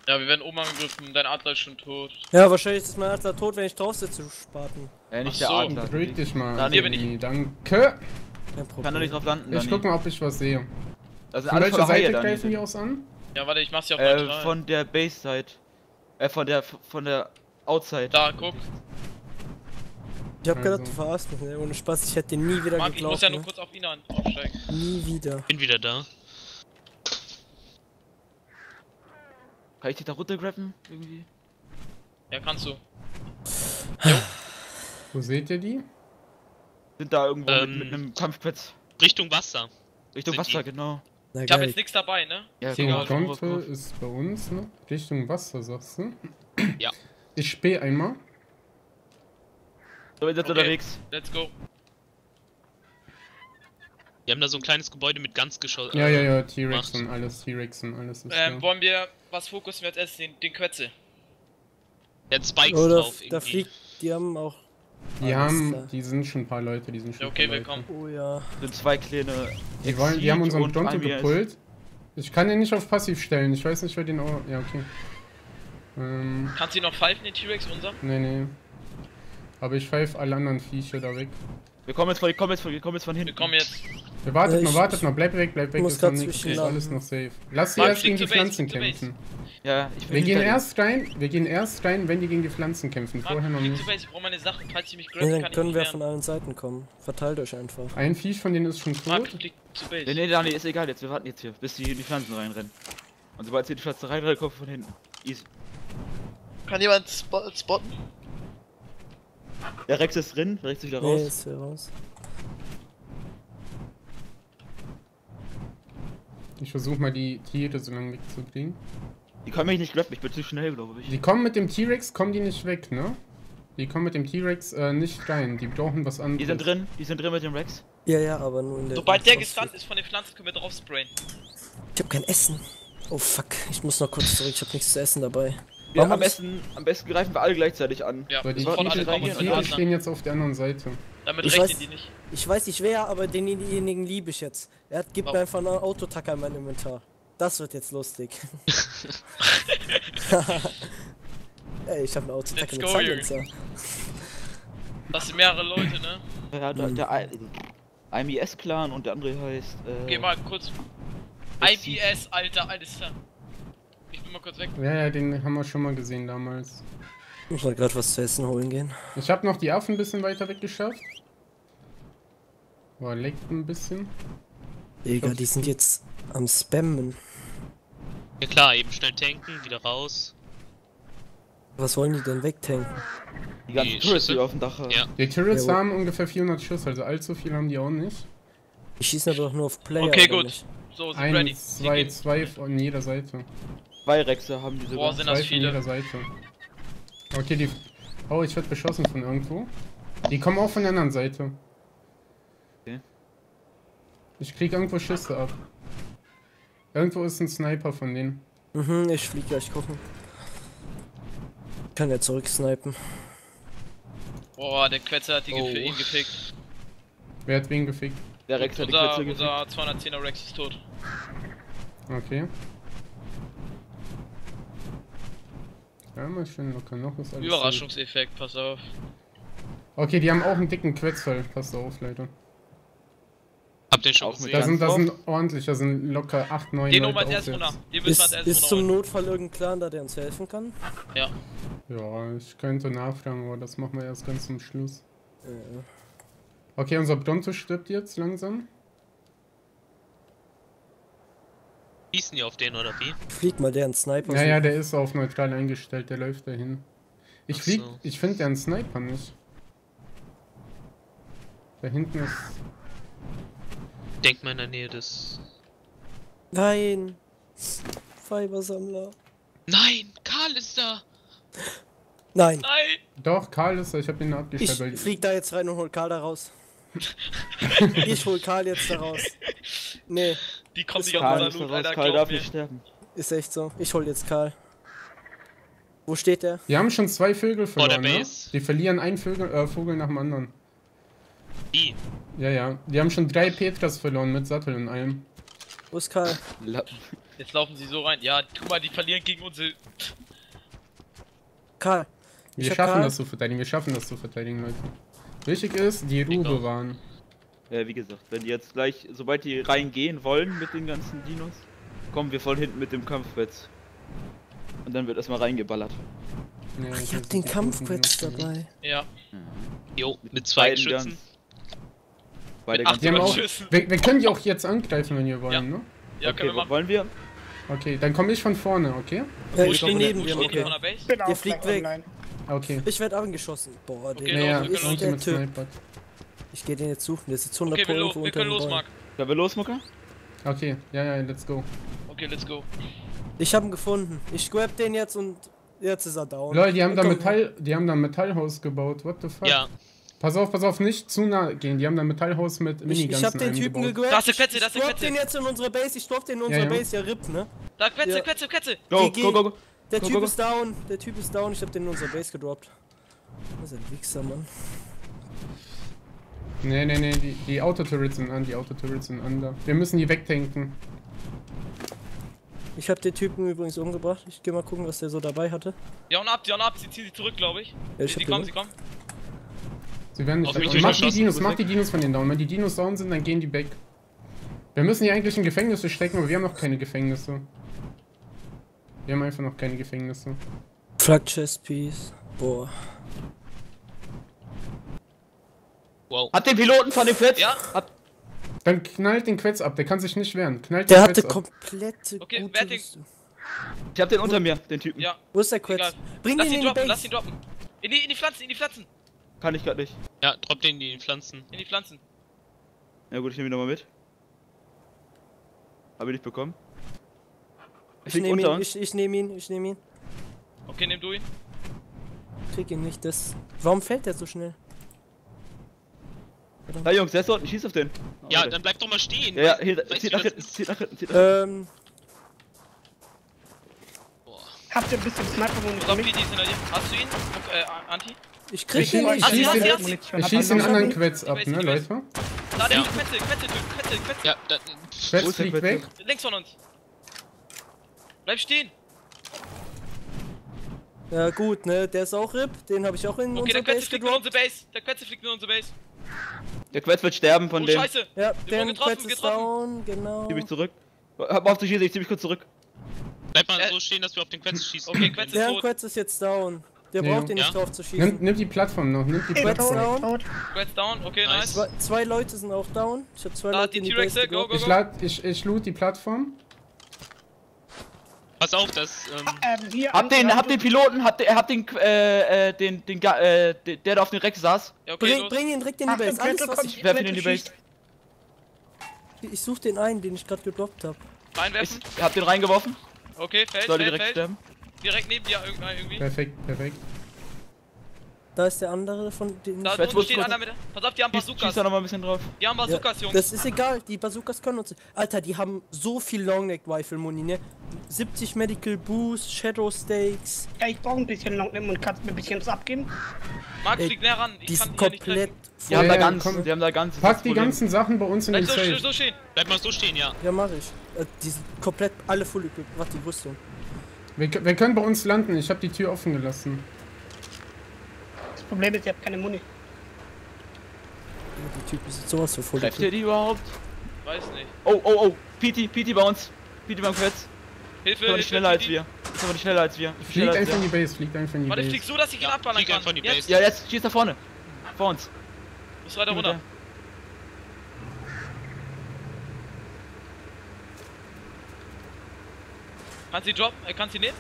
Ja, wir werden oben angegriffen, dein Adler ist schon tot. Ja, wahrscheinlich ist mein Adler tot, wenn ich drauf sitze, du Spaten. Nicht Ach so. der Adler. Beruhig dich mal. Da hier bin ich. Danke. Kein Problem. Kann doch nicht drauf landen, Ich guck mal, ob ich was sehe. Also Von alles welcher voller Haie, Seite Dani. greifen die aus an? Ja, warte, ich mach's ja auf neutral. Von der Base-Side. Von der Outside. Da, guck. Ich hab gedacht, Also. du verarschst mich, ne? Ohne Spaß, ich hätte den nie wieder Marc, ich muss geglaubt, ja nur ne? kurz auf ihn aufsteigen. Nie wieder. Bin wieder da. Kann ich dich da runtergraben? Irgendwie? Ja, kannst du. Wo seht ihr die? Sind da irgendwo mit einem Kampfplatz. Richtung Wasser. Richtung Sind Wasser, die? genau. Na Ich hab geil. jetzt nichts dabei, ne? Ja, Okay, egal, Konto ist bei uns, ne? Richtung Wasser, sagst du? Ja. Ich spähe einmal. So, wir sind Okay. unterwegs. Let's go. Wir haben da so ein kleines Gebäude mit Ganzgeschoss. Ja, T-Rex macht. und alles ist da. Wollen wir, was fokussen wir jetzt erst? Den Quetze. Der hat Spikes Oder drauf da irgendwie. fliegt, die haben auch... Die Alles klar. die sind schon ein paar Leute, die sind schon Ja, okay, ein paar Leute. willkommen. Oh ja. Sind zwei kleine. Die haben unseren und Bronto IBS. gepullt. Ich kann den nicht auf Passiv stellen, ich weiß nicht, wer den auch... Ja, okay. Kannst du ihn noch pfeifen, den T-Rex, unser? Nee. Aber ich pfeife alle anderen Viecher da weg. Wir kommen jetzt von hinten. Wir kommen jetzt. Wartet Ich- noch, bleib weg, muss ist noch grad nichts, ist zwischenlanden. alles noch safe. Lass sie Marc, erst gegen flieg die zur Base, Pflanzen flieg zur kämpfen. Ja, ich bin Wir gehen hinter erst rein, wenn die gegen die Pflanzen kämpfen, vorher noch Marc, flieg nicht. zur Base, ich brauch meine Sachen. Falls sie mich Ja, graben, dann kann ich können nicht wir lernen. von allen Seiten kommen. Verteilt euch einfach. Ein Viech von denen ist schon Marc, tot. flieg zur Base. Nee, Dani, ist egal jetzt. Wir warten jetzt hier, bis die in die Pflanzen reinrennen. Und sobald sie in die Pflanzen reinrennen, kommen wir von hinten. Easy. Kann jemand spotten? Der Rex ist drin, der Rex ist wieder Nee, raus. ist hier raus. Ich versuche mal die Tiere so lange wegzukriegen. Die können mich nicht graben, ich bin zu schnell, glaube ich. Die kommen mit dem T-Rex, kommen die nicht weg, ne? Die kommen mit dem T-Rex nicht rein, die brauchen was anderes. Die sind drin mit dem Rex. Ja, aber nur in der... Sobald der gestunt ist von den Pflanzen, können wir drauf sprayen. Ich hab kein Essen. Oh fuck, ich muss noch kurz zurück, ich hab nichts zu essen dabei. Wir Warum am besten greifen wir alle gleichzeitig an. Ja, Aber die sofort alle Tiere, kommen die und Tiere alle stehen jetzt auf der anderen Seite. Damit Ich rechnen weiß- die nicht. Ich weiß nicht wer, aber denjenigen liebe ich jetzt. Gibt Warum? mir einfach einen Autotacker in mein Inventar. Das wird jetzt lustig. Ey, ich hab einen Autotacker Let's mit go, Junge. Silencer. Das sind mehrere Leute, ne? Ja, der IMS-Clan und der andere heißt. Geh mal kurz. IBS, Alter, alles klar. Ich bin mal kurz weg. Ja, den haben wir schon mal gesehen damals. Ich muss mal gerade was zu essen holen gehen. Ich habe noch die Affen ein bisschen weiter weggeschafft. Boah, leckt ein bisschen. Digga, die sind jetzt am Spammen. Ja klar, eben schnell tanken, wieder raus. Was wollen die denn wegtanken? Die ganzen Die Turrets, die Schüsse? auf dem Dach haben. Ja. Die Turrets Ja, haben ungefähr 400 Schuss, also allzu viel haben die auch nicht. Die schießen aber doch nur auf Player. Okay, oder gut. nicht? So, sind ready. Eins, Wir zwei, gehen. zwei von jeder Seite. Zwei Rexe haben die sogar. Boah, sind Zwei das von jeder viele. Seite. Okay, die... Oh, ich werde beschossen von irgendwo. Die kommen auch von der anderen Seite. Okay. Ich krieg irgendwo Schüsse ab. Irgendwo ist ein Sniper von denen. Mhm, ich flieg gleich gucken. Kann ja zurücksnipen. Boah, der Quetzer hat die Oh. für ihn gefickt. Wer hat wen gefickt? Der Rex hat die Unser, Spitze gefickt. unser 210er Rex ist tot. Okay. Ja, mal schön locker noch ist alles. Überraschungseffekt, pass auf. Okay, die haben auch einen dicken Quetzal. Passt auf, Leute. Habt ihr schon Auch mit gesehen? Da sind ordentlich, da sind locker 8, 9 Den Leute holen wir als auf erstes jetzt. runter. Den müssen wir als Ist erstes zum runter. Notfall irgendein Clan da, der uns helfen kann? Ja. Ja, ich könnte nachfragen, aber das machen wir erst ganz zum Schluss. Ja. Okay, unser Bronto stirbt jetzt langsam. Schießen die auf den oder wie? Flieg mal der einen Sniper. Ja, ja, suchen. der ist auf neutral eingestellt, der läuft dahin. Ach so. Ich finde den Sniper nicht. Da hinten ist... Denk mal in der Nähe des... Nein! Fibersammler. Nein! Karl ist da! Nein! Nein! Doch, Karl ist da, ich habe ihn Ich abgestellt. weil- flieg da jetzt rein und hol Karl da raus. Ich hol Karl jetzt da raus. Nee, Die kommen Ist nicht aus Karl unserer ist Loot, raus, Alter, Karl glaub darf mir. nicht sterben. ist echt so. Ich hol jetzt Karl. Wo steht der? Die haben schon 2 Vögel Vor der verloren, ne? Base. Die verlieren einen Vogel nach dem anderen. Die. Ja, ja. Die haben schon 3 Petras verloren mit Sattel und allem. Wo ist Karl? Lappen. Jetzt laufen sie so rein. Ja, guck mal, die verlieren gegen unsere. Karl. Wir hab schaffen Karl. das zu verteidigen, Leute. Wichtig ist, die Ruhe Egal. bewahren. Ja, wie gesagt, wenn die jetzt gleich, sobald die reingehen wollen mit den ganzen Dinos, kommen wir voll hinten mit dem Kampfquetz. Und dann wird erstmal reingeballert. Nee, Ich das hab ist den die Kampfquetz guten Dinos. dabei. Ja. Jo, mit zwei Beiden Geschützen. ganz. Beide Mit ganz. Die haben auch, Schüssen. wir können die auch jetzt angreifen, wenn wir wollen, Ja. ne? Ja, können wir machen. wollen wir? Okay, dann komme ich von vorne, okay? Ja, Wo ich steht bin der- neben wo dir, steht der okay. von der Base? Bin auch Der fliegt gleich weg. online. Okay. Ich werde angeschossen. Boah, Okay, der Naja, los, wir ist können ist der mit Typ. Sniper. Ich gehe den jetzt suchen, der ist jetzt 100 Okay, irgendwo wir unter können dem los, Bäumen. Marc. Können wir los, Mucker? Okay, ja, let's go. Okay, let's go. Ich hab ihn gefunden. Ich grab den jetzt und jetzt ist er down. Leute, die haben da Komm, ein Metallhaus gebaut, what the fuck? Ja, Pass auf, nicht zu nah gehen, die haben da ein Metallhaus mit Ich Miniguns hab den Typen eingebaut. gegrabt. Da ist der Quetze, da ist Ich der drop Quetze. den jetzt in unsere Base. Ich drop den in unsere Ja, ja. Base. Ja, RIP, ne? Da, Quetze, Ja. Quetze, Quetze. Go, GG. go, go, go. Der Go, Typ go, go. ist down. Der Typ ist down. Ich hab den in unsere Base gedroppt. Das ist ein Wichser, Mann. Nee, die Autoturrets sind an, da. Wir müssen die wegtanken. Ich hab den Typen übrigens umgebracht. Ich geh mal gucken, was der so dabei hatte. Die hauen ab, sie ziehen sich zurück, glaube ich. Ja, ich Sie hab kommen, den- sie kommen. Sie werden nicht Auf mich weg. Mach die durchgeschossen, Dinos, du mach bist die Dinos von denen down. Wenn die Dinos down sind, dann gehen die weg. Wir müssen die eigentlich in Gefängnisse stecken, aber wir haben noch keine Gefängnisse. Wir haben einfach noch keine Gefängnisse. Flak Chest Piece. Boah. wow. Hat den Piloten von dem Quetz? Ja. Hat, Dann knallt den Quetz ab, der kann sich nicht wehren. Knallt Der den hatte Quetz ab. komplette Okay, gute wer hat den- Rüstung. ich hab den unter mir, den Typen. Ja, Wo ist der Quetz? egal. Bring Lass den ihn in die droppen, Base. lass ihn droppen. In die Pflanzen, in die Pflanzen. Kann ich grad nicht. Ja, drop den in die Pflanzen. In die Pflanzen. Ja gut, ich nehme ihn nochmal mit. Hab ich nicht bekommen. Ich Fliegt nehme unter ihn, uns. ich nehme ihn, ich nehme ihn. Okay, nimm du ihn. Krieg ihn nicht, das... Warum fällt der so schnell? Da Jungs, der ist dort, schieß auf den. Ja, Warte. dann bleib doch mal stehen. Ja, Weißt- hier, weißt zieht du, nach das hinten, ist- zieht nach hinten, zieht nach hinten. Boah. Habt ihr ein bisschen Sniper-Munition Stop, mit? die ist hinter dir. Hast du ihn? Anti? Ich krieg Ich ihn schieß- nicht. Hast du ihn, hast du ihn, hast du ihn? Munition. Ich Habt schieße ihr den noch anderen was? Quetz ab, ne, Leute? Da, der Ja. Quetze. Ja, da, Quetz Wo ist der fliegt Quetz? weg. Links von uns. Bleib stehen. Ja gut, ne, der ist auch RIP. Den habe ich auch in Okay, unsere der Quetze Base fliegt in gedroppt. unsere Base. Der Quetze fliegt in unsere Base. Der Quetz wird sterben von Oh, dem. scheiße. Ja, wurden der getroffen, Quetz ist getroffen. down, genau. Zieh mich zurück. Hab auf dich, ich zieh mich kurz zurück. bleib mal so stehen, dass wir auf den Quetz schießen. Okay, Quetz ist Der tot. Quetz ist jetzt down. Der Ja. braucht den nicht Ja. drauf zu schießen. Nimm die Plattform noch, nimm die Tot, Plattform. tot. Quetz down. Okay, nice. Nice. Zwei Leute sind auch down. Ich habe zwei Da, Leute die in die T-Rexe, Base go, gedroppt. go. Ich loot die Plattform. Pass auf, dass. Hier Hab den Piloten, der da auf den Rex saß. Ja, okay, Bring ihn direkt in die Achtung, Base. Alles, Quetzel was kommt. ich... Ich werf ihn in die Base. Ich such den einen, den ich gerade gedroppt habe. Reinwerfen. Ich hab den reingeworfen. Okay, fällt, Sollte fällt, direkt fällt. sterben. Direkt neben dir irgendwie. Perfekt. Da ist der andere von den... Da Quetz, unten wo steht ist einer mit. Pass auf, die haben Schieß Bazookas. da nochmal ein bisschen drauf. Die haben Ja, Bazookas, Jungs. das ist egal, die Bazookas können uns... Alter, die haben so viel Longneck-Rifle-Muni, ne? 70 Medical Boost, Shadow Stakes, Ja, ich brauche ein bisschen Longneck und kannst mir ein bisschen was abgeben? Marc, Ey, flieg näher ran. die Ich kann sind hier nicht komplett treffen. Die haben Ja, da ja, ganz, komm. die haben da ganz. Pack die ganzen Sachen bei uns in den Bleib so, Safe. so stehen. Bleib mal so stehen, ja. Ja, mach ich. Die sind komplett alle full equipped. Warte, die Rüstung. Wir können bei uns landen, ich habe die Tür offen gelassen. Das Problem ist, ich habe keine Muni. Ja, die Typen sind sowas für full Trefft ihr equipped. die überhaupt? Weiß nicht. Oh. Piti bei uns. Piti beim Quetz. Hilfe, Ist aber nicht schneller als Didi. wir. Ist aber nicht schneller als wir. Ich bin Fliegt schneller als einfach in wir. die Base, Warte, flieg so, dass ich ihn Ja, abballern flieg kann. einfach in die Jetzt. Base. Ja, jetzt schießt da vorne. Vor uns. Muss weiter runter. Kannst du die droppen? Kannst du die nehmen?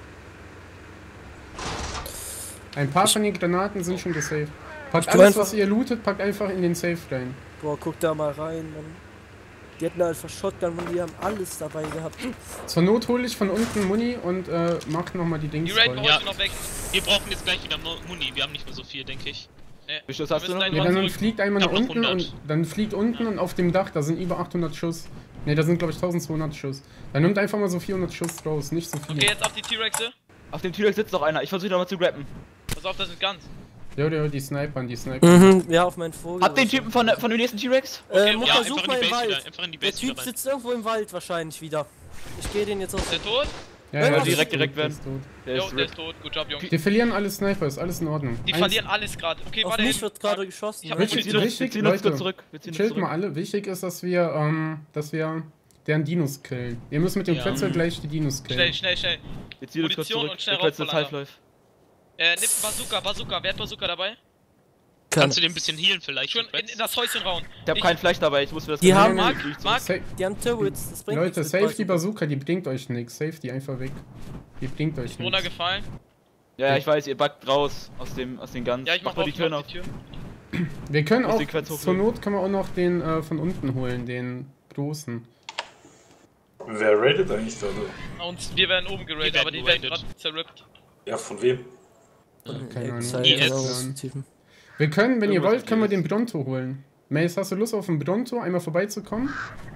Ein paar von den Granaten sind schon gesaved. Packt tu alles, einfach- was ihr lootet, packt einfach in den Safe rein. Boah, guck da mal rein, Mann. Die hatten einfach Shotgun und die haben alles dabei gehabt. Zur Not hole ich von unten Muni und mach nochmal die Die Dings Raiden voll. holst Ja. du noch weg. Wir brauchen jetzt gleich wieder Muni. Wir haben nicht mehr so viel, denke ich. Wie viel hast Wir du müssen noch? einen Ja, Mann dann zurück. fliegt einmal Ich nach hab noch unten 100. und dann fliegt unten und auf dem Dach, da sind über 800 Schuss. Ne, da sind glaube ich 1200 Schuss. Dann nimmt einfach mal so 400 Schuss raus, nicht so viel. Okay, jetzt auf die T-Rexe. Auf dem T-Rex sitzt noch einer. Ich versuche noch mal zu grappen. Pass auf, das sind Guns. Jo, die Snipern. Mhm, ja, auf meinen Vogel. Hab den Typen von dem nächsten T-Rex? Mutter, Ja, such einfach mal in die im Base Wald. wieder. Einfach in die Der Base Typ wieder rein. sitzt irgendwo im Wald wahrscheinlich wieder. Ich gehe den jetzt aus. Ist der tot? Ja, Ja, ist direkt tot, werden. der ist tot. Der Jo, ist der RIP. ist tot. Gut Job, Jungs. Die verlieren alle Sniper, ist alles in Ordnung. Die verlieren alles gerade. Okay, Auf warte. mich wird gerade geschossen. Ich hab ne? mich- Wir Wichtig, ziehen uns Leute, kurz zurück. Wir ziehen uns chillt zurück. mal alle. Wichtig ist, dass wir deren Dinos killen. Ihr müsst mit dem Ja. Quetzal gleich die Dinos killen. Schnell. Wir ziehen uns kurz Munition zurück. und schnell Der Quetz ist rausballern. Half-Life. Nimm Bazooka. Wer hat Bazooka dabei? Kannst du den ein bisschen healen vielleicht? Schon in das Häuschen rauen. Ich hab kein Fleisch dabei, ich muss mir das Die haben- Mark, Sa Die haben Turrets, das bringt Leute, nichts save mit die Bazooka, die bringt euch nichts. Save die einfach weg. Die bringt euch nichts. Runtergefallen. Ja, ich weiß, ihr backt raus aus den Guns. Ja, ich mach mal die Türen auf. die Tür. Wir können Muss auch, den Quetz zur hochheben. Not können wir auch noch den von unten holen, den großen. Wer raidet eigentlich da? Und wir werden oben geradet, Die aber die werden werden geradet. gerade zerrippt. Ja, von wem? Keine Ahnung. IS. Typen. Wir können, wenn ihr Irgendwas wollt, können wir mit den Bronto holen. Mace, hast du Lust auf den Bronto, einmal vorbeizukommen?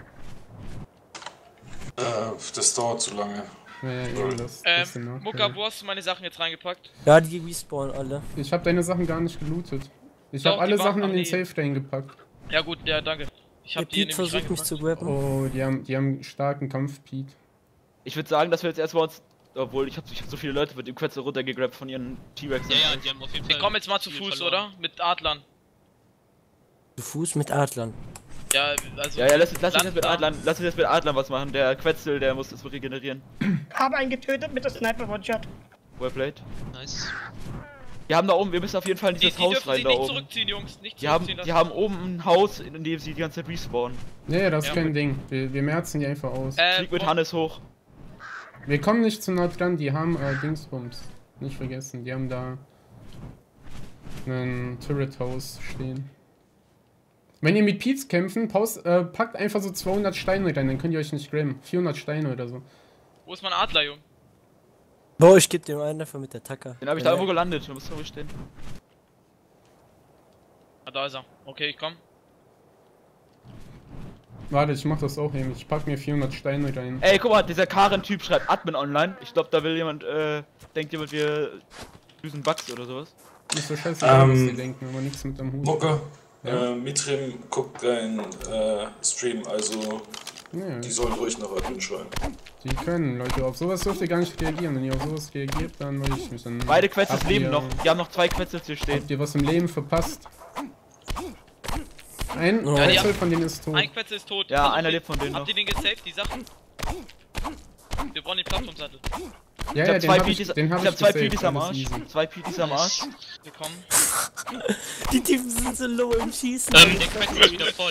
Das dauert zu lange. Ja, eben das ist der Nachteil. Mucka, wo hast du meine Sachen jetzt reingepackt? Ja, die respawnen alle. Ich habe deine Sachen gar nicht gelootet. Ich Doch, habe alle die waren- Sachen in ach den nee. Safe reingepackt. Ja gut, ja danke. Ich Der hab die Pete versucht mich zu grabben. Oh, die haben starken Kampf, Pete. Ich würde sagen, dass wir jetzt erstmal uns. Obwohl, ich hab so viele Leute mit dem Quetzel runtergegrabt von ihren T-Rex. Ja, die haben auf jeden Fall. Wir kommen jetzt mal zu viel Fuß, verloren. oder? Mit Adlern. Zu Fuß mit Adlern. Ja, also. Ja, lass uns Land jetzt mit da. Adlern, lass uns jetzt mit Adlern was machen. Der Quetzel, der muss das regenerieren. Habe einen getötet mit der Sniper One-Shot. Well played. Nice. Die haben da oben, wir müssen auf jeden Fall in Die dieses Haus dürfen rein sich da nicht oben. zurückziehen, Jungs. Nicht Die haben, zurückziehen die haben oben ein Haus, in dem sie die ganze Zeit respawnen. Ja, das ist Ja, kein gut. Ding. Wir merzen die einfach aus. Flieg mit Hannes hoch. Wir kommen nicht zu nah dran, die haben Dingsbums. Nicht vergessen, die haben da ein Turret-Haus stehen. Wenn ihr mit Pete's kämpfen, packt einfach so 200 Steine rein, dann könnt ihr euch nicht grabben. 400 Steine oder so. Wo ist mein Adler, Jung? Boah, ich geb dem einen einfach mit der Tacker. Den habe ich da irgendwo gelandet, du musst ruhig stehen. Ah, da ist er. Okay, ich komm. Warte, ich mach das auch eben. Ich pack mir 400 Steine rein. Ey, guck mal, dieser Karen-Typ schreibt Admin online. Ich glaube, da will jemand, denkt jemand, wir düsen Bugs oder sowas. Ist so scheißegal, was die denken, aber nichts mit am Hut. Mucke, Ja. Mitrim guckt deinen Stream, also Ja, die sollen ruhig nach Admin schreien. die können, Leute. Auf sowas dürft ihr gar nicht reagieren. Wenn ihr auf sowas reagiert, dann weiß ich nicht. Dann Beide Quetzels habt leben ihr- noch. Die haben noch 2 Quetzels hier stehen. Habt ihr was im Leben verpasst? Ein Ja, die Quetzel haben- von denen ist tot. Ein Quetzel ist tot. Ja, Versucht einer den- lebt von denen noch. Habt ihr den gesaved, die Sachen? Wir brauchen den Plattformsattel. Ja, Ich ja, hab den zwei hab ich, Peaties, den hab ich hab zwei gesaved, Peaties am alles Arsch. easy. 2 Peaties am Arsch. Wir kommen. Die Typen sind so low im Schießen. Der Quetzel ist wieder voll.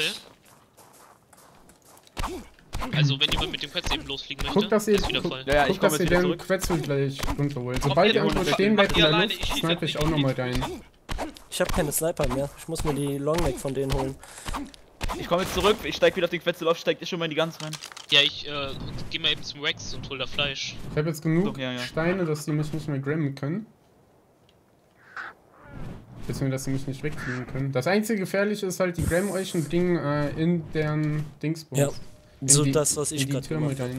Also, wenn jemand mit dem Quetzel eben losfliegen möchte, Guckt, dass ihr, ist wieder voll. Ja, ich guckt, komm dass jetzt ihr wieder den zurück. Quetzel gleich runterholt. Kommt Sobald ihr ihr irgendwo runter, stehen macht bleibt in ihr der alleine, Luft, ich schieße snipe jetzt ich auch nicht nochmal mit. rein. Ich habe keine Sniper mehr. Ich muss mir die Longneck von denen holen. Ich komme jetzt zurück, ich steig wieder auf den Quetzel auf, steigt ihr schon mal in die Guns rein. Ja, ich geh mal eben zum Rex und hol da Fleisch. Ich habe jetzt genug So, ja. Steine, dass die mich nicht mehr grammen können. Beziehungsweise, dass sie mich nicht wegfliegen können. Das einzige Gefährliche ist halt, die grammen euch und bringen in deren Dingsbums. Ja. In So die, das, was ich in die gerade Türme gemacht habe. rein.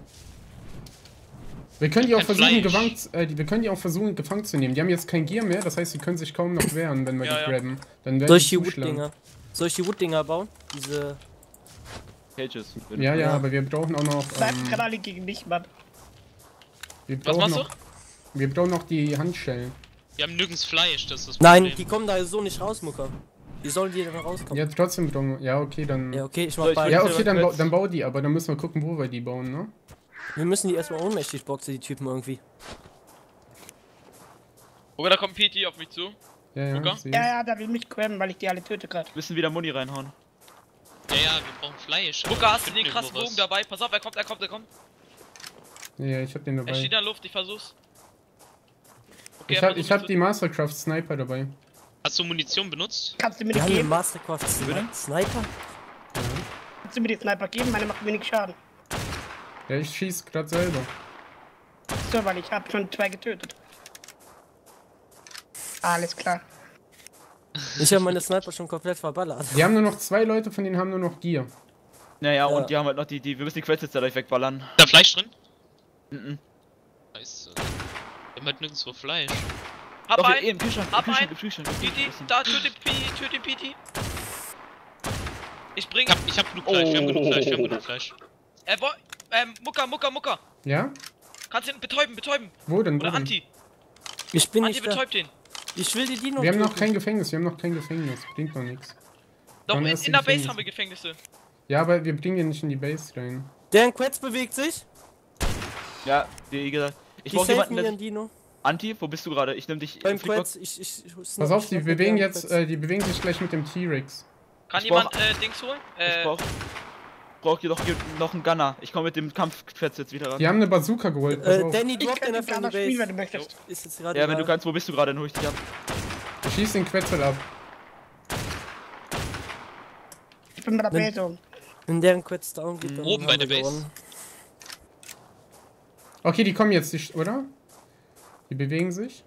Wir können die auch Kein versuchen, Fleisch. gefangen zu nehmen. Die haben jetzt kein Gear mehr, das heißt, sie können sich kaum noch wehren, wenn wir Ja, die ja. grabben. Dann werden Soll ich die die zuschlagen. Wood-Dinger? Soll ich die Wood-Dinger bauen? Diese. Cages. Ja, Ja. aber wir brauchen auch noch. Bleibt gerade alle gegen mich, Mann. Wir Was brauchen machst noch, wir brauchen noch die Handschellen. Wir haben nirgends Fleisch, das ist das Nein, Problem. die kommen da so nicht raus, Mucker. Wie sollen die denn rauskommen? Ja, trotzdem brauchen wir. Ja, okay, dann. Ja, okay, ich Soll mach ich beide. Ja, Jetzt- okay, jetzt- dann bau die, aber dann müssen wir gucken, wo wir die bauen, ne? Wir müssen die erstmal ohnmächtig boxen, die Typen irgendwie. Oder da kommt PT auf mich zu. Ja, ja, Luca? seh Ja, ich. ja, da will mich grabben, weil ich die alle töte gerade. Müssen wieder Muni reinhauen. Ja, wir brauchen Fleisch. aber Luca, wir hast du finden den krassen irgendwo Bogen was. dabei? Pass auf, er kommt. Ja, ich hab den Er dabei. steht in der Luft, ich versuch's. Okay, Ich er hab versucht die Mastercraft Sniper dabei. Hast du Munition benutzt? Kannst du mir Wir die haben einen geben? Mastercraft Sniper? Kannst du mir die Sniper geben? Meine macht wenig Schaden. Ja, ich schieß grad selber. So, weil ich habe schon 2 getötet. Alles klar. Ich habe meine Sniper schon komplett verballert. Die haben nur noch 2 Leute, von denen haben nur noch Gear. Naja, Ja. und die haben halt noch wir müssen die Quetzels dadurch wegballern. Ist da Fleisch drin? Mhm. Scheiße. Wir haben halt nirgendwo Fleisch. Hab Doch, einen. im Kühlschrank, Hab einen. im Kühlschrank. PT, da, töte PT. Ich bring. Ich hab genug Fleisch, wir haben genug Fleisch. Mucker. Ja? Kannst ihn betäuben. Wo denn? Oder Anti. Ich bin Anti nicht da. betäubt den. Ich will die Dino Wir haben noch töten. kein Gefängnis, Bringt noch nichts. Doch, Wann in erst die der Base Gefängnisse? haben wir Gefängnisse. Ja, aber wir bringen ja nicht in die Base rein. Deren Quetz bewegt sich. Ja, wie gesagt. Ich Die brauch jemanden, safen der ihren Dino. Anti, wo bist du gerade? Ich nehm dich. Beim Fliegbox. Quetz, ich Pass auf, die schnapp bewegen deren jetzt, Quetz. die bewegen sich gleich mit dem T-Rex. Kann Ich jemand Dings holen? Ich brauch hier doch noch einen Gunner. Ich komme mit dem Kampfplatz jetzt wieder ran. Die haben eine Bazooka geholt, pass auf. Danny Ich droppt kann einer den von die Gunner spielen, wenn Base. du möchtest. Ist jetzt gerade Ja, wenn du egal. kannst, wo bist du gerade? Dann hol ich dich ab. Ich schieß den Quetzal ab. Ich bin bei der Base. Wenn deren Quetz down geht, dann Oben haben bei wir der Base. gewonnen. Okay, die kommen jetzt, oder? Die bewegen sich.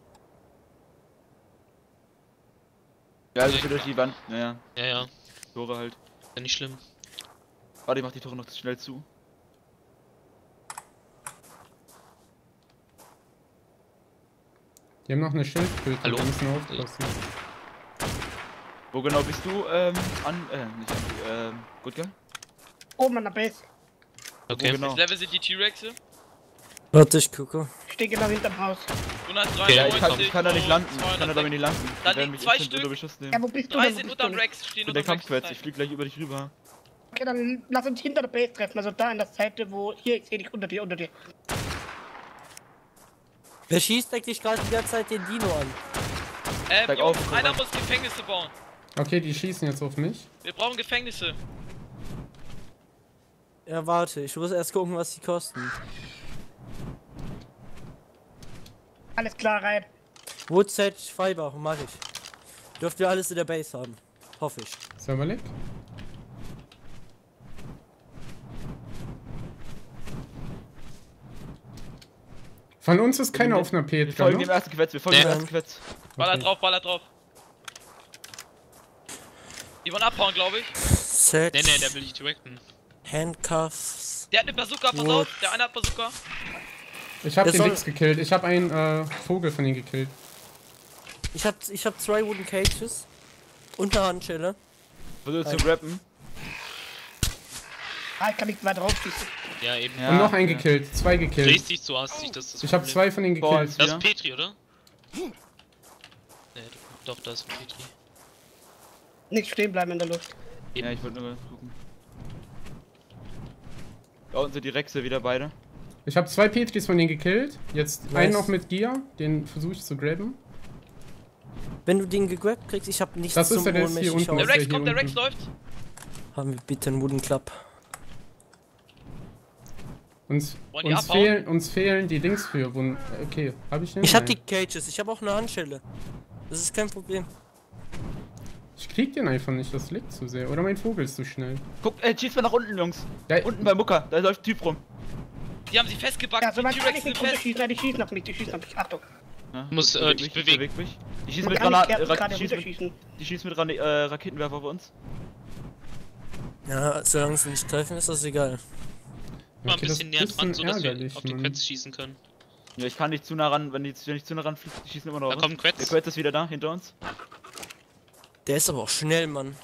Ja, also durch die Wand. Naja, Ja, Tore halt. ist ja nicht schlimm. Warte, ich mach die Tore noch schnell zu. Die haben noch eine Schildkröte. Hallo? Wir müssen aufpassen. Wo genau bist du? Nicht Anti, gut, gell? Oben an der Base. Okay. Wo genau? Das Level sind die T-Rexe. Warte, ich gucke. Ich stehe genau hinterm Haus. 193. Ja, ich kann da nicht landen. Ich kann da damit nicht landen. Da Die werden liegen mich 2 instant Stück. unter Beschuss nehmen. Ja, wo bist du 3 denn? Wo sind bist du unterm denn? Rex, stehen Ich bin der unterm Rex. Kampfquetz, ich flieg gleich über dich rüber. Okay, dann lass uns hinter der Base treffen. Also da an der Seite, wo... Hier, ich sehe dich unter dir. Wer schießt eigentlich gerade die ganze Zeit den Dino an? Steig Jungs, auf, einer komm. muss Gefängnisse bauen. Okay, die schießen jetzt auf mich. Wir brauchen Gefängnisse. Ja, warte, ich muss erst gucken, was die kosten. Alles klar, rein. Woodside Fiber, mach ich. Dürft ihr alles in der Base haben. Hoffe ich. Serverleg. Von uns ist keiner auf einer Wir Petra, folgen dem ne? ersten Quetz, wir folgen dem Nee. ersten Quetz. Baller drauf. Die wollen abhauen, glaube ich. Set, Nee, der will dich directen. Handcuffs. Der hat eine Bazooka, pass Gut. auf. Der eine hat Bazooka. Ich hab Der den soll- Dix gekillt. Ich hab einen Vogel von denen gekillt. Ich hab 2 Wooden Cages. Und eine Handschelle. Versuch zu rappen. Ah, ich kann nicht weiter raufschießen. Ja, eben. Ja, Und noch einen ja. gekillt. 2 gekillt. Drehst dich so aus, das ist das Ich hab Problem. 2 von denen Boah, gekillt. Das Ja. ist Petri, oder? Nee, doch, das ist Petri. Nicht stehen bleiben in der Luft. Ja, ich wollte nur gucken. Da unten sind die Rexe wieder beide. Ich hab 2 Petris von denen gekillt. Jetzt Nice. einen noch mit Gia. Den versuche ich zu graben. Wenn du den gegrabt kriegst, ich hab nichts Das ist zum der, der ist Holen, hier möchte ich unten. auch. Der Rex hier kommt, der Rex unten. läuft. Haben wir bitte einen Wooden Club. Wollen die abhauen? Uns fehlen die Dings für. Okay, hab ich den? Ich hab Nein. die Cages, ich hab auch eine Handschelle. Das ist kein Problem. Ich krieg den einfach nicht, das liegt zu sehr. Oder mein Vogel ist zu schnell. Guck, schieß mal nach unten, Jungs. Ja, Unten bei Mucker, da läuft ein Typ rum. Die haben sie festgebackt. Ja, so weit die kann T-Rex ich sind nicht fest. runterschießen. Nein, die schießen auf mich, Achtung. Ja, Muss, ich beweg dich mich, bewegen. ich beweg mich. Die schießen Man mit kann nicht Granaten, gerade die runterschießen. schießen mit Raketenwerfer auf uns. Ja, solange sie nicht treffen, ist das egal. Mal ein okay, das bisschen näher ist dran, ein so dass wir ärgerlich, auf die Mann. Quetz schießen können. Ja, ich kann nicht zu nah ran, wenn ich zu nah ran fliege, die schießen immer noch Da auf kommt ein uns. Der Quetz. Quetz ist wieder da, hinter uns. Der ist aber auch schnell, Mann.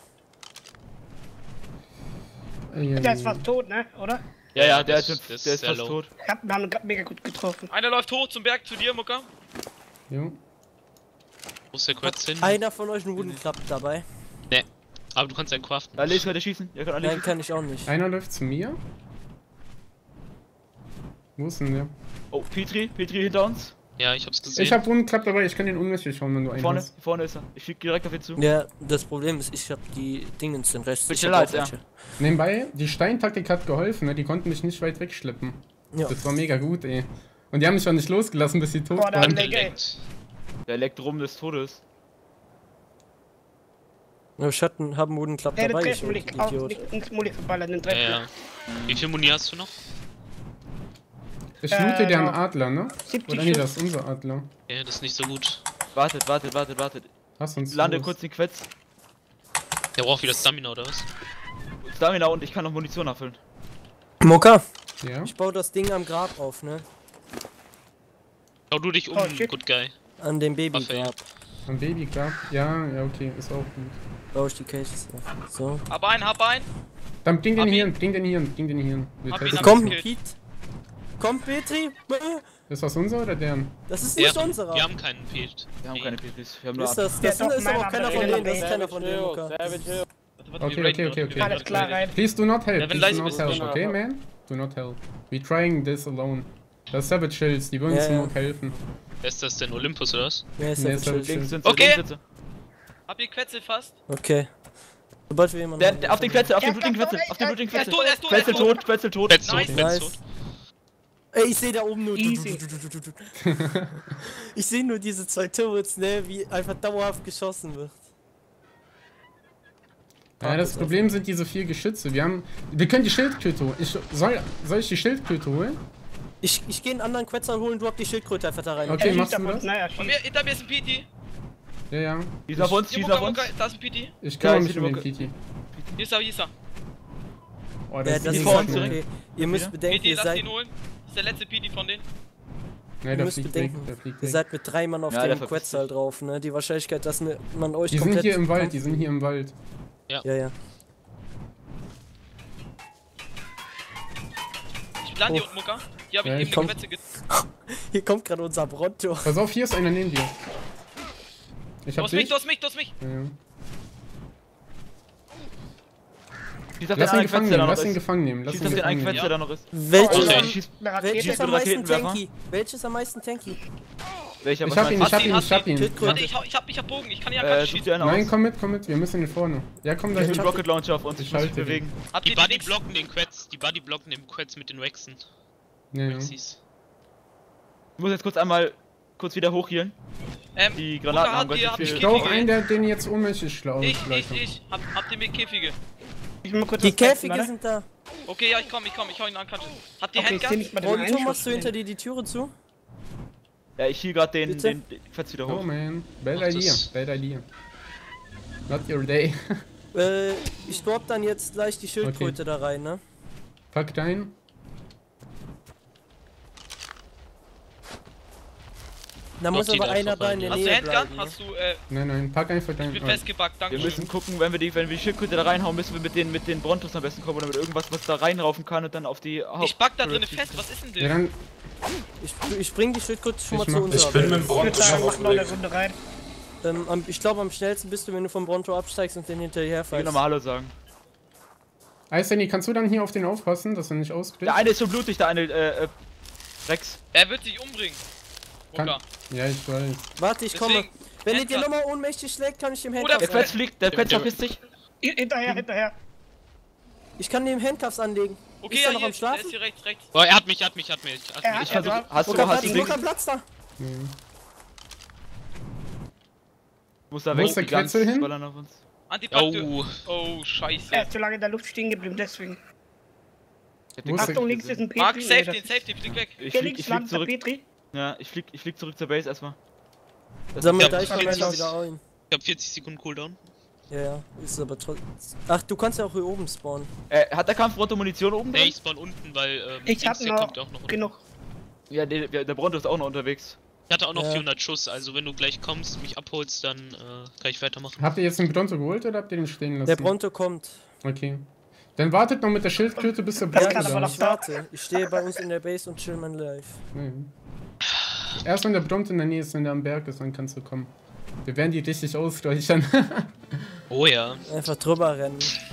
Der ist fast tot, ne? Oder? Ja, Ja, der das- ist das ist fast sehr low. tot. Wir haben ihn mega gut getroffen. Einer läuft hoch zum Berg zu dir, Mucker. Jo. Wo ist der Quetz hin? Einer von euch einen Wooden Club dabei? Aber du kannst einen craften. Alle ist weiter schießen. Ihr könnt alle Nein, schießen. kann ich auch nicht. Einer läuft zu mir. Wo ist denn der? Oh, Petri hinter uns. Ja, ich hab's gesehen. Ich hab Wundenklapp dabei, ich kann den unmächtig schauen, wenn du einen hast. Vorne ist er. Ich flieg direkt auf ihn zu. Ja, das Problem ist, ich hab die Dingens, den Rest. Bin Ich schneller hab als auch er. welche. Nebenbei, die Steintaktik hat geholfen, ne? Die konnten mich nicht weit wegschleppen. Ja. Das war mega gut, ey. Und die haben mich auch nicht losgelassen, bis sie tot Boah, da waren. haben wir- geleckt. Der leckt rum des Todes. Ja, Schatten haben Wooden Club Der dabei, treffen ich nicht auf, Idiot. nicht ins Muli verballern, den Ja, treffen. ja. Wie viel Muni hast du noch? Ich loote deren noch Adler, ne? 70 Oder nee, Schuss. das ist unser Adler. Ja, das ist nicht so gut. Wartet. Hast uns Lande los. kurz den Quetz. Der braucht wieder Stamina, oder was? Stamina und ich kann noch Munition nachfüllen. Moka, Ja? ich baue das Ding am Grab auf, ne? Schau du dich um, Oh, shit. good guy. An dem Baby Waffe, Grab. Ein Baby, klar. Ja, ja, okay, ist auch gut. Baue ich die Cases auf. So. Hab einen. Dann bring den Hab hier, ihn. bring den hier, bring den hier. Wir Hab testen. ihn, hab Komm, ihn. Pete. Komm, Petri. Ist das unser oder deren? Das ist nicht Ja, unserer. wir haben keinen Pete. Wir haben keine PPs, wir haben nur Ist das? Ja, Das doch, ist aber meiner auch keiner hat von er denen. Das ist dabei. keiner von denen, Luca. Okay. Please do not help. Ja, wenn Please leise do not bist, help, dann- okay, man? Do not help. We're trying this alone. Das ist Savage Shields, die würden uns Ja, ja. nur helfen. Wer ist das denn? Olympus oder was? Wer ist Nee, der ist aber links sind Okay. links sind sie. Hab ihr Quetzel fast? Okay. Sobald wir jemanden haben. Auf den Quetzel, auf den Er blutigen ist Quetzel, auf den blutigen Er ist Quetzel. tot, er ist tot, Quetzel tot, Quetzel tot. Quetz tot, Nice. Quetz Nice. tot. Ey, ich sehe da oben nur. Easy. Ich sehe nur diese zwei Turrets, ne, wie einfach dauerhaft geschossen wird. Ja, das Problem sind diese 4 Geschütze. Wir können die Schildkröte holen. Soll ich die Schildkröte holen? Ich gehe einen anderen Quetzal holen, du hab die Schildkröte einfach da rein. Okay, Er machst schießt du auf das? uns, naja, Von mir, hinter mir ist ein PT. Ja, ja. Die ist auf uns, die Hier, ist auf Mucka, uns. Mucka, da ist ein PT. Ich kümmere ich mich sehe um die den PT. Hier ist er, hier ist er. Oh, Ja, das das die ist vor halt uns okay. Ihr müsst Wieder? bedenken, PT, ihr lass seid, ihn holen. Das ist der letzte PT von denen. Nee, ihr der müsst fliegt weg. bedenken, Der fliegt ihr weg. seid mit 3 Mann auf Ja, der dem verpisst Quetzal sich. drauf, ne? Die Wahrscheinlichkeit, dass man euch Die sind komplett... hier im Wald, die sind hier im Wald. Ja, ja. Ich lande hier Oh. unten, Mucka. Hier hab ich Ja, eben ich eine komm. Quetzel Hier kommt gerade unser Bronto. Pass auf, hier ist einer neben dir. Ich Du hab hast mich, dich. du hast mich, du hast mich. Ja, ja. Schieß auf den Lass ihn einen gefangen Quetzel, der nehmen, noch lass ihn ist. gefangen nehmen. Lass Schieß ihn auf den einen gefangen Quetzel, nehmen. der noch ist. Welches, Oh, am, Schieß, Eine welches Rakete. mit am meisten Raketenwerfer. tanky? Welches am meisten tanky? Welcher? Ich was hab ihn, meinst ich du? hab ihn. Schildkröte. Warte, ich hab Bogen, ich kann ja Such gar dir schießen. einen Nein, aus. komm mit, wir müssen hier vorne. Ja, komm Ich dahin. hab den Rocket Launcher auf uns, ich muss mich Schalte den. bewegen. Habt Die ihr Buddy die blocken den Quetz. Die Buddy blocken den Quetz mit den Waxen. Ja, ja. Waxies. Ich muss jetzt kurz einmal wieder hochhielen. Die Granaten Mucka, haben habt ihr- ganz habt ihr viel. Ich brauch einen, der den jetzt ohnmächtig schlau Ich. Habt ihr mir Käfige? Ich will mal kurz Die was testen, Käfige warte. sind da. Okay, ja, ich komm, ich hau ihn an. Habt ihr Okay, ich seh Handgun? nicht mal den Bronto, Einschuss machst du hinter drin. dir die Türe zu? Ja, ich hiel gerade Bitte? den Quetz wieder Oh hoch. man, bad Mach idea, das. bad idea. Not your day. Ich drop dann jetzt gleich die Schildkröte da rein, ne? Pack dein. Da muss die aber da einer einfach da in der Hast du Nähe Handgun? bleiben. Ne? Hast du, Nein, pack einfach dein. ich bin Oh. festgebackt, danke Wir schön. müssen gucken, wenn wir die Schildkröte da reinhauen, müssen wir mit den Brontos am besten kommen oder mit irgendwas, was da reinraufen kann und dann auf die Haupt. Ich back da drinnen fest, was ist denn Ja, das? dann. Ich bring die Schildkröte schon mal Ich zu mach- uns. Ich bin mit dem Ich würde Bronto schon sagen, auf mach dem noch eine Weg. Runde rein. Ich glaube, am schnellsten bist du, wenn du vom Bronto absteigst und den hinterher Ich will fährst. nochmal Hallo sagen. Eisdani, kannst du dann hier auf den aufpassen, dass er nicht auskriegt? Der eine ist so blutig, der eine, Rex. Er wird sich umbringen. Kann- Mucka. Ja, ich weiß. Warte, ich komme. Deswegen, Wenn ihr dir Handcuff. nochmal ohnmächtig schlägt, kann ich dem Oder Der Handcuffs Quetz fliegt, der Quetz verpisst sich. Hinterher. Ich kann dem Handcuffs anlegen. Okay, Ist ja, er noch hier, am Schlafen? der ist hier rechts. Oh, er hat mich. Er hat- Ich Ja, versuch, da- hast du Luca, Ding? Luca, Platz da. Muss da Wo weg, ist der die ganz Quetzel hin? ballern auf uns. Antipakte. Oh, Oh, scheiße. Er ist zu lange in der Luft stehen geblieben, deswegen. Ich hab Wo den ist Quetz Achtung, nicht links ist gesehen. ein Petri. Mark, Nee, save das- den, flieg weg. Ich Hier flieg links landet der zurück. Petri. Ja, ich flieg zurück zur Base erstmal. Sammel Ja, da das ich war mal jetzt wieder ein. ich hab 40 Sekunden Cooldown. Ja, ja, ist aber trotzdem. Ach, du kannst ja auch hier oben spawnen. Hat der Kampf Bronto Munition oben Nee, drin? ich spawn unten, weil Ich hab der noch kommt ja auch noch runter. genug. Ja, der Bronto ist auch noch unterwegs. Ich hatte auch noch Ja. 400 Schuss, also wenn du gleich kommst, mich abholst, dann kann ich weitermachen. Habt ihr jetzt den Bronto geholt oder habt ihr den stehen lassen? Der Bronto kommt. Okay. Dann wartet noch mit der Schildkröte, bis der Das Bronto kann aber da noch ist. Ich warte. Ich stehe bei uns in der Base und chill mein Life. Nee. Erst wenn der Bronto in der Nähe ist, wenn der am Berg ist, dann kannst du kommen. Wir werden die richtig ausräuchern. Oh ja. Einfach drüber rennen.